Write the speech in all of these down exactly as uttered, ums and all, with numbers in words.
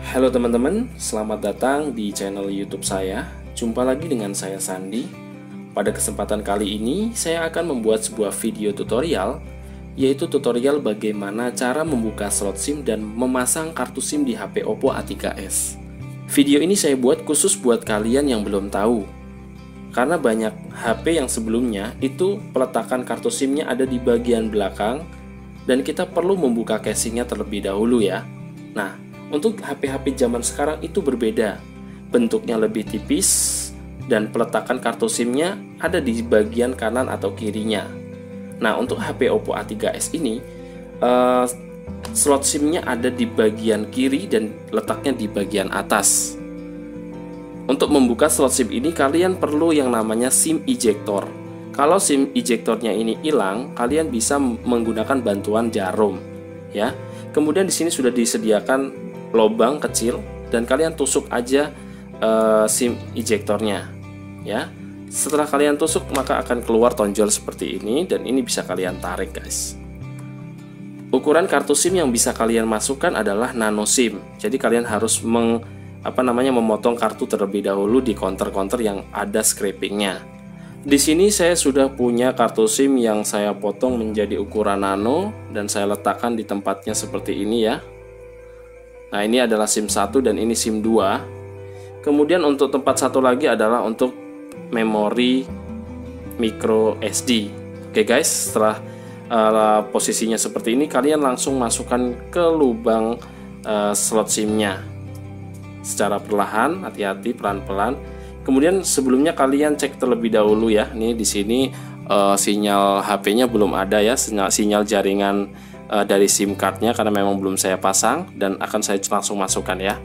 Halo teman-teman, selamat datang di channel YouTube saya. Jumpa lagi dengan saya Sandi. Pada kesempatan kali ini, saya akan membuat sebuah video tutorial, yaitu tutorial bagaimana cara membuka slot SIM dan memasang kartu SIM di H P Oppo A tiga S. Video ini saya buat khusus buat kalian yang belum tahu, karena banyak H P yang sebelumnya itu peletakan kartu SIM-nya ada di bagian belakang, dan kita perlu membuka casingnya terlebih dahulu ya. Nah, untuk H P-H P zaman sekarang itu berbeda, bentuknya lebih tipis dan peletakan kartu SIM-nya ada di bagian kanan atau kirinya. Nah, untuk H P Oppo A tiga S ini uh, slot SIM-nya ada di bagian kiri dan letaknya di bagian atas. Untuk membuka slot SIM ini kalian perlu yang namanya SIM ejector. Kalau SIM ejectornya ini hilang, kalian bisa menggunakan bantuan jarum ya. Kemudian di sini sudah disediakan lubang kecil dan kalian tusuk aja uh, SIM ejectornya ya. Setelah kalian tusuk maka akan keluar tonjol seperti ini, dan ini bisa kalian tarik guys. Ukuran kartu SIM yang bisa kalian masukkan adalah nano SIM. Jadi kalian harus meng, apa namanya memotong kartu terlebih dahulu di counter-counter yang ada scrapingnya. Di sini saya sudah punya kartu SIM yang saya potong menjadi ukuran nano dan saya letakkan di tempatnya seperti ini ya. Nah, ini adalah SIM satu dan ini SIM dua. Kemudian untuk tempat satu lagi adalah untuk memori micro S D. Oke guys, setelah uh, posisinya seperti ini, kalian langsung masukkan ke lubang uh, slot SIM-nya secara perlahan, hati-hati, pelan-pelan. Kemudian sebelumnya kalian cek terlebih dahulu ya. Ini di sini uh, sinyal H P-nya belum ada ya, sinyal, sinyal jaringan uh, dari SIM card-nya karena memang belum saya pasang, dan akan saya langsung masukkan ya.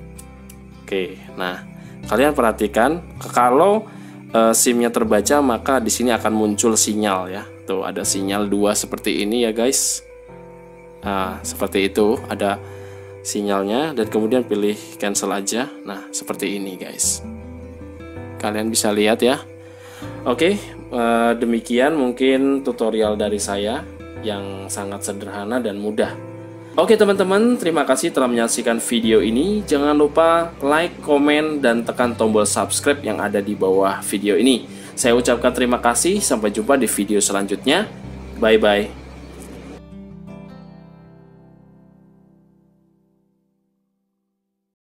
Oke, nah kalian perhatikan kalau uh, SIM-nya terbaca maka di sini akan muncul sinyal ya. Tuh ada sinyal dua seperti ini ya guys. Nah, seperti itu ada sinyalnya, dan kemudian pilih cancel aja. Nah, seperti ini guys. Kalian bisa lihat ya. Oke, uh, demikian mungkin tutorial dari saya yang sangat sederhana dan mudah. Oke teman-teman, terima kasih telah menyaksikan video ini. Jangan lupa like, komen, dan tekan tombol subscribe yang ada di bawah video ini. Saya ucapkan terima kasih, sampai jumpa di video selanjutnya. Bye-bye.